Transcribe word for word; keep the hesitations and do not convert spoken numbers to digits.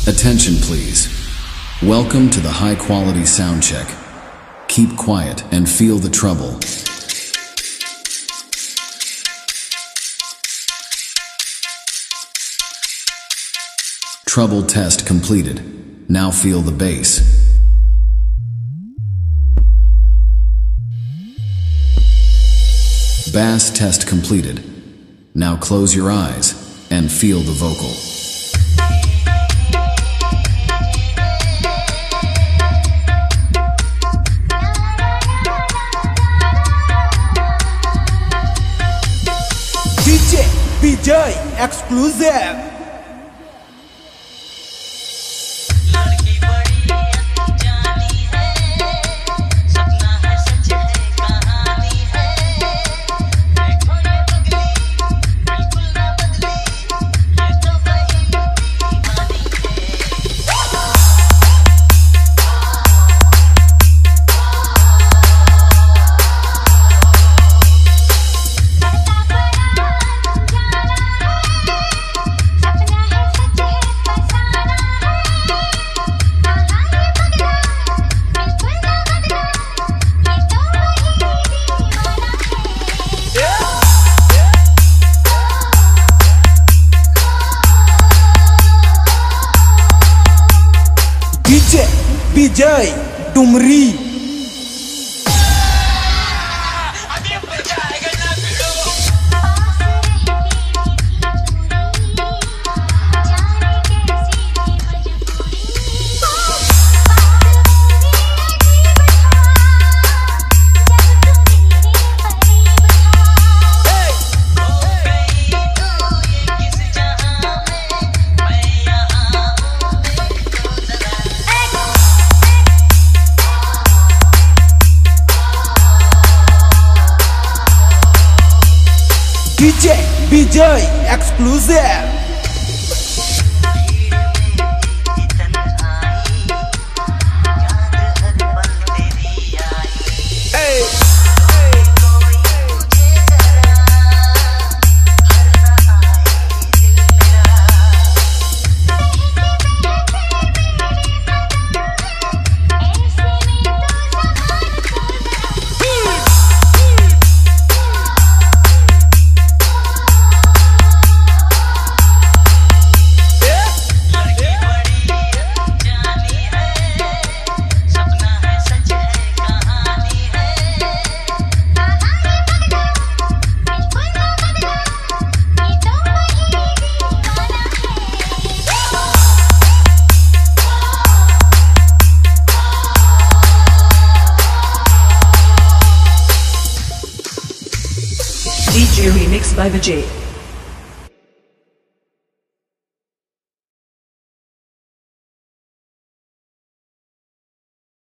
Attention please. Welcome to the high quality sound check. Keep quiet and feel the trouble. Trouble test completed. Now feel the bass. Bass test completed. Now close your eyes and feel the vocal. djexclusive. लड़की बड़ी अनजानी है, सपना है सच है कहानी है, देखो ये पगली बिल्कुल ना बदली, ये तो वही दीवानी dj Vijay Dumri. dj Vijay exclusive. djremix by the J.